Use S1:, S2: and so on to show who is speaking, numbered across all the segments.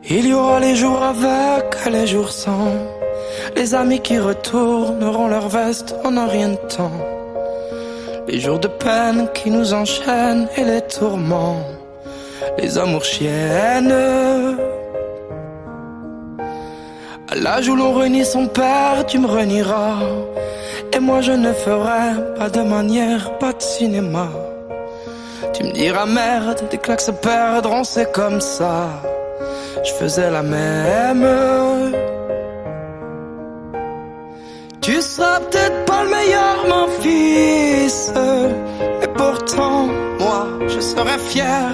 S1: Il y aura les jours avec et les jours sans, les amis qui retourneront leur veste en un rien de temps, les jours de peine qui nous enchaînent et les tourments, les amours chiennes. À l'âge où l'on renie son père, tu me renieras, et moi je ne ferai pas de manière, pas de cinéma. Tu me diras merde, des claques se perdront, c'est comme ça. Je faisais la même. Tu seras peut-être pas le meilleur, mon fils, mais pourtant, moi, je serai fier.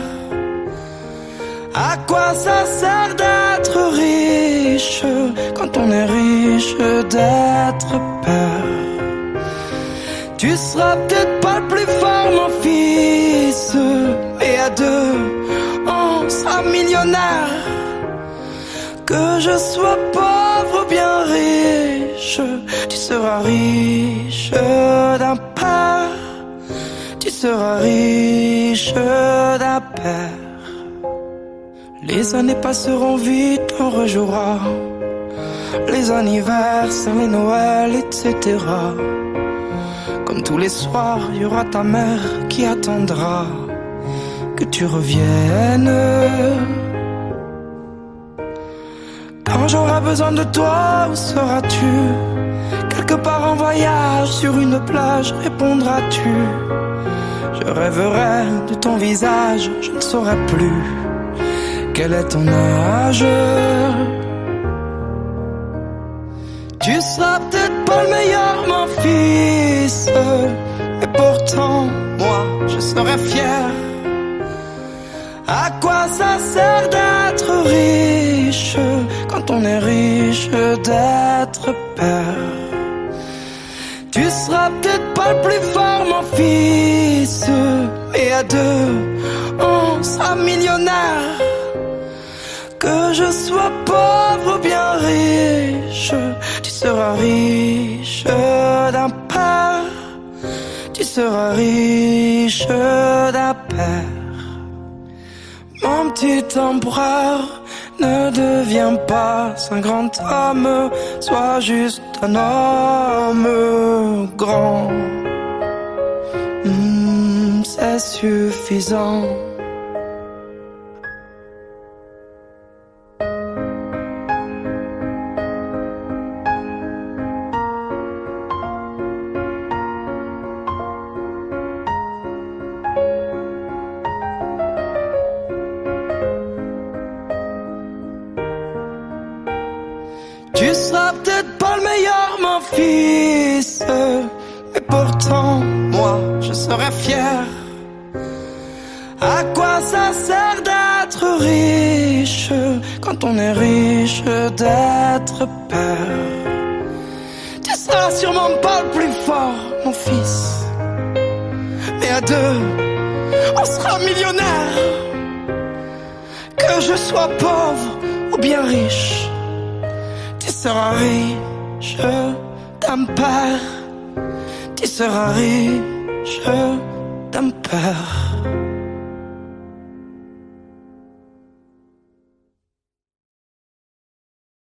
S1: À quoi ça sert d'être riche quand on est riche d'être père? Tu seras peut-être pas le plus fort, mon fils, mais à deux, on sera millionnaire. Que je sois pauvre ou bien riche, tu seras riche d'un père. Tu seras riche d'un père. Les années passeront vite, on rejouera les anniversaires, les Noëls, etc. Comme tous les soirs, il y aura ta mère qui attendra que tu reviennes. Quand j'aurai besoin de toi, où seras-tu? Quelque part en voyage, sur une plage, répondras-tu? Je rêverai de ton visage, je ne saurai plus quel est ton âge. Tu seras peut-être pas le meilleur, mon fils, mais pourtant, moi, je serai fier. À quoi ça sert d'être riche quand on est riche d'être père? Tu seras peut-être pas le plus fort, mon fils, mais à deux, on sera millionnaire. Que je sois pauvre ou bien riche, tu seras riche d'un père. Tu seras riche d'un père. Mon petit empereur, ne deviens pas un grand homme, sois juste un homme grand. C'est suffisant. Tu seras peut-être pas le meilleur, mon fils, mais pourtant, moi, je serai fier. À quoi ça sert d'être riche quand on est riche d'être père? Tu seras sûrement pas le plus fort, mon fils, mais à deux, on sera millionnaire. Que je sois pauvre ou bien riche, tu seras riche d'un père. Tu seras riche d'un père.